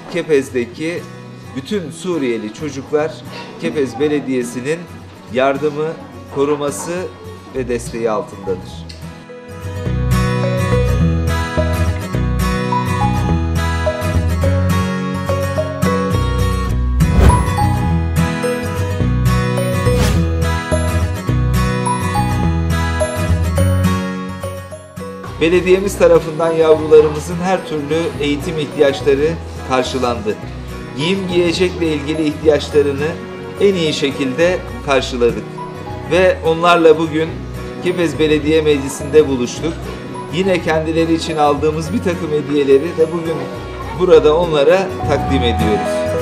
Kepez'deki bütün Suriyeli çocuklar Kepez Belediyesi'nin yardımı, koruması ve desteği altındadır. Belediyemiz tarafından yavrularımızın her türlü eğitim ihtiyaçları karşılandı. Giyim giyecekle ilgili ihtiyaçlarını en iyi şekilde karşıladık. Ve onlarla bugün Kepez Belediye Meclisi'nde buluştuk. Yine kendileri için aldığımız bir takım hediyeleri de bugün burada onlara takdim ediyoruz.